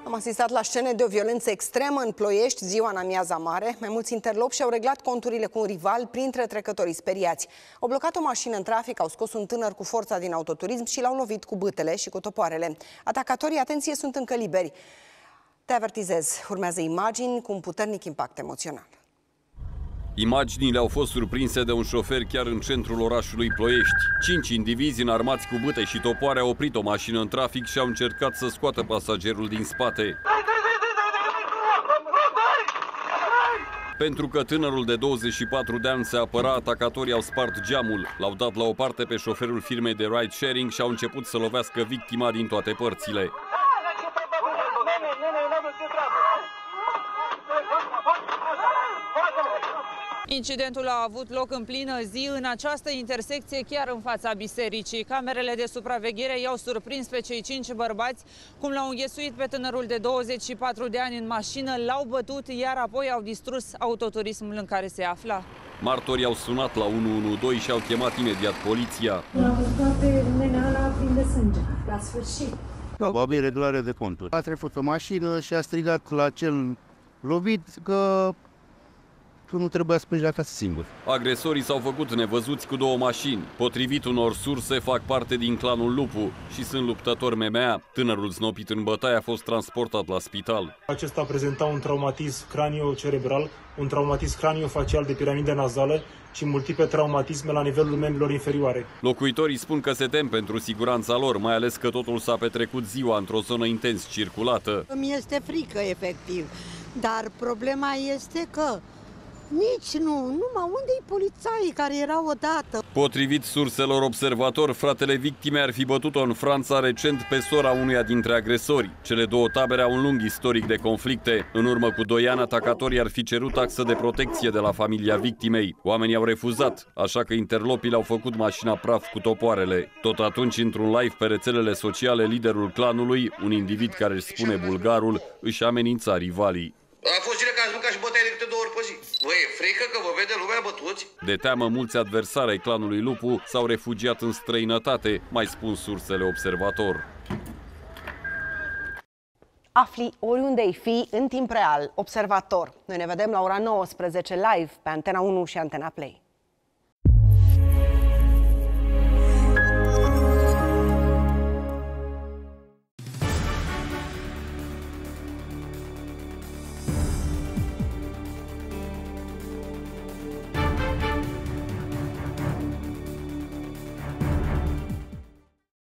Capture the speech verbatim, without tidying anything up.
Am asistat la scene de o violență extremă în Ploiești, ziua în amiaza mare. Mai mulți interlopi și-au reglat conturile cu un rival printre trecătorii speriați. Au blocat o mașină în trafic, au scos un tânăr cu forța din autoturism și l-au lovit cu bâtele și cu topoarele. Atacatorii, atenție, sunt încă liberi. Te avertizez, urmează imagini cu un puternic impact emoțional. Imaginile au fost surprinse de un șofer chiar în centrul orașului Ploiești. Cinci indivizi înarmați cu bâte și topoare au oprit o mașină în trafic și au încercat să scoată pasagerul din spate. Pentru că tânărul de douăzeci și patru de ani se apăra, atacatorii au spart geamul, l-au dat la o parte pe șoferul firmei de ride-sharing și au început să lovească victima din toate părțile. Incidentul a avut loc în plină zi în această intersecție, chiar în fața bisericii. Camerele de supraveghere i-au surprins pe cei cinci bărbați cum l-au înghesuit pe tânărul de douăzeci și patru de ani în mașină, l-au bătut, iar apoi au distrus autoturismul în care se afla. Martorii au sunat la unu unu doi și au chemat imediat poliția. L-a buscat pe nenea la plin de sânge, la sfârșit. Probabil reglare de conturi. A trecut o mașină și a strigat la cel lovit că că nu trebuia să pleci acasă singur. Agresorii s-au făcut nevăzuți cu două mașini. Potrivit unor surse, fac parte din clanul Lupu și sunt luptători M M A. Tânărul snopit în bătaie a fost transportat la spital. Acesta prezenta un traumatism cranio-cerebral, un traumatism cranio-facial de piramidă nazală și multiple traumatisme la nivelul membrilor inferioare. Locuitorii spun că se tem pentru siguranța lor, mai ales că totul s-a petrecut ziua într-o zonă intens circulată. Îmi este frică, efectiv, dar problema este că nici nu, numai unde-i polițaii care erau odată? Potrivit surselor observatori, fratele victimei ar fi bătut-o în Franța recent pe sora unuia dintre agresori. Cele două tabere au un lung istoric de conflicte. În urmă cu doi ani, atacatorii ar fi cerut taxă de protecție de la familia victimei. Oamenii au refuzat, așa că interlopii le-au făcut mașina praf cu topoarele. Tot atunci, într-un live pe rețelele sociale, liderul clanului, un individ care își spune bulgarul, își amenința rivalii. A fost zile că ați mâncat și bătaie de câte două ori pe zi. Vă e frică că vă vede lumea bătuți? De teamă, mulți adversari ai clanului Lupu s-au refugiat în străinătate, mai spun sursele Observator. Afli oriunde ai fi, în timp real, Observator. Noi ne vedem la ora nouăsprezece live pe Antena unu și Antena Play.